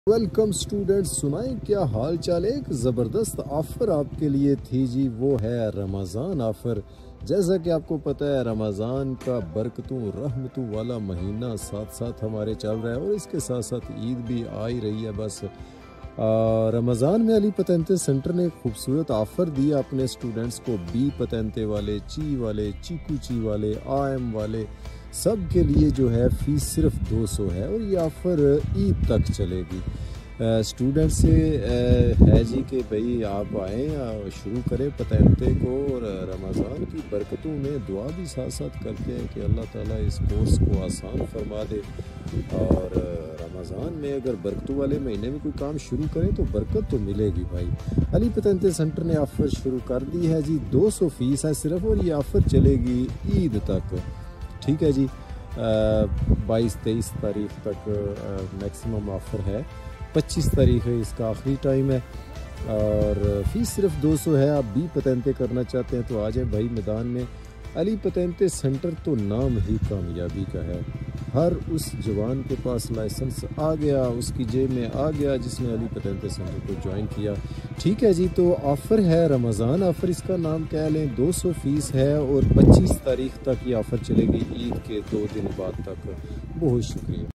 Welcome students, सुनाएं क्या हाल चाल। एक ज़बरदस्त ऑफ़र आपके लिए थी जी, वो है रमज़ान ऑफ़र। जैसा कि आपको पता है, रमज़ान का बरकतों रहमतों वाला महीना साथ साथ हमारे चल रहा है और इसके साथ साथ ईद भी आ ही रही है। बस रमज़ान में अली पतंते सेंटर ने एक खूबसूरत ऑफ़र दिया अपने स्टूडेंट्स को। बी पतंते वाले, ची वाले, चीकू ची वाले, AM वाले, सब के लिए जो है फ़ीस सिर्फ 200 है और ये ऑफ़र ईद तक चलेगी। स्टूडेंट से है जी कि भाई आप आएँ, शुरू करें पतंते को और रमज़ान की बरकतों में दुआ भी साथ साथ करते हैं कि अल्लाह ताला इस कोर्स को आसान फरमा दे। और रमज़ान में अगर बरकतों वाले महीने में कोई काम शुरू करें तो बरकत तो मिलेगी भाई। अली पतंते सेंटर ने ऑफ़र शुरू कर दी है जी। 200 फ़ीस है सिर्फ और ये ऑफ़र चलेगी ईद तक। ठीक है जी, 22-23 तारीख तक मैक्सिमम ऑफ़र है। 25 तारीख है इसका आखिरी टाइम है और फ़ीस सिर्फ 200 है। आप बी पतंते करना चाहते हैं तो आ जाए भाई मैदान में। अली पतंते सेंटर तो नाम ही कामयाबी का है। हर उस जवान के पास लाइसेंस आ गया, उसकी जेब में आ गया जिसने अली पतंते सेंटर को ज्वाइन किया। ठीक है जी, तो ऑफ़र है रमज़ान ऑफ़र, इसका नाम कह लें। 200 फ़ीस है और 25 तारीख तक ये ऑफ़र चलेगी, ईद के 2 दिन बाद तक। बहुत शुक्रिया।